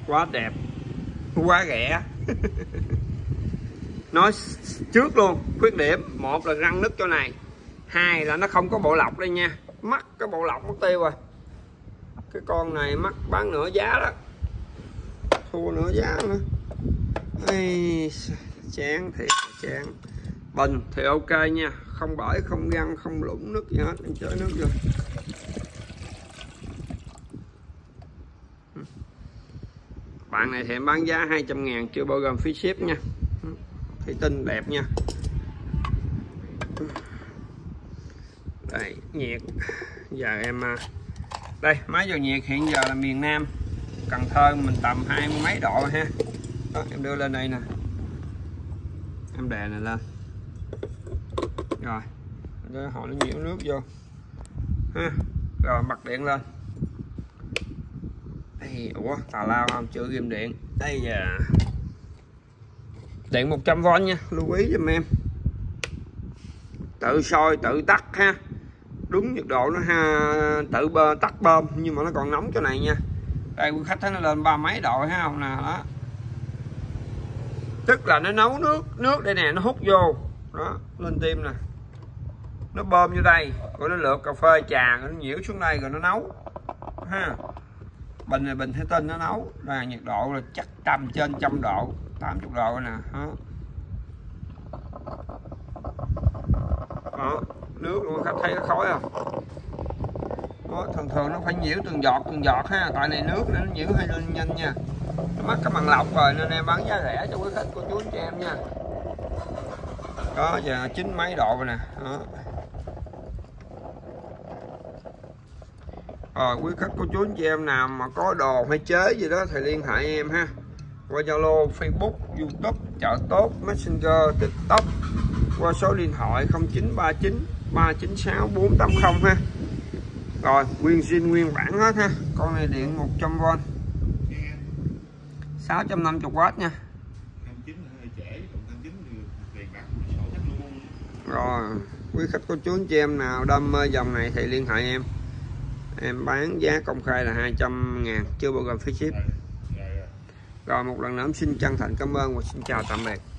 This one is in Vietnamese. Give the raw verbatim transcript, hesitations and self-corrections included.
quá đẹp, quá rẻ. Nói trước luôn, khuyết điểm một là răng nứt chỗ này, hai là nó không có bộ lọc đây nha, mất cái bộ lọc mất tiêu rồi. Cái con này mắc bán nửa giá đó, thua nửa giá nữa. Ây, chán thiệt chán. Bình thì ok nha, không bể không găng không lũng nước gì hết, em chở nước vô. Bạn này thì em bán giá hai trăm ngàn chưa bao gồm phí ship nha. Thủy tinh đẹp nha. Đây nhiệt giờ em đây máy dò nhiệt hiện giờ là miền Nam Cần Thơ mình tầm hai mươi mấy độ ha. Đó, em đưa lên đây nè, em đè này lên rồi để họ nó nhiễu nước vô ha. Rồi bật điện lên. Đây, ủa tào lao không, chưa ghim điện. Đây giờ điện một trăm vôn nha, lưu ý giùm em. Tự soi tự tắt ha, đúng nhiệt độ nó ha, tự bơ tắt bơm nhưng mà nó còn nóng chỗ này nha. Đây quý khách thấy nó lên ba mấy độ ha không nè, đó tức là nó nấu nước, nước đây nè nó hút vô đó lên tim nè, nó bơm vô đây rồi nó lượt cà phê trà rồi nó nhiễu xuống đây rồi nó nấu ha. Bình này bình thủy tinh nó nấu là nhiệt độ là chắc tầm trên trăm độ, tám mươi độ nè đó. Đó, nước luôn khách thấy nó khói không? Đó, thường thường nó phải nhiễu từng giọt từng giọt ha, tại này nước nó nhiễu hơi lên nhanh nha. Nó mất cái bằng lọc rồi nên em bán giá rẻ cho quý khách cô chú anh chị em nha. Đó giờ chín mấy độ rồi nè. Đó. Rồi quý khách cô chú anh chị em nào mà có đồ hay chế gì đó thì liên hệ em ha. Qua Zalo, Facebook, YouTube, Chợ Tốt, Messenger, TikTok, qua số điện thoại không chín ba chín ba chín sáu bốn tám không ha. Rồi nguyên zin nguyên bản hết ha. Con này điện một trăm vôn, sáu trăm năm mươi oát nha. Rồi quý khách cô chú anh chị em nào đam mê dòng này thì liên hệ em. Em bán giá công khai là hai trăm ngàn chưa bao gồm phí ship. Rồi một lần nữa xin chân thành cảm ơn và xin chào tạm biệt.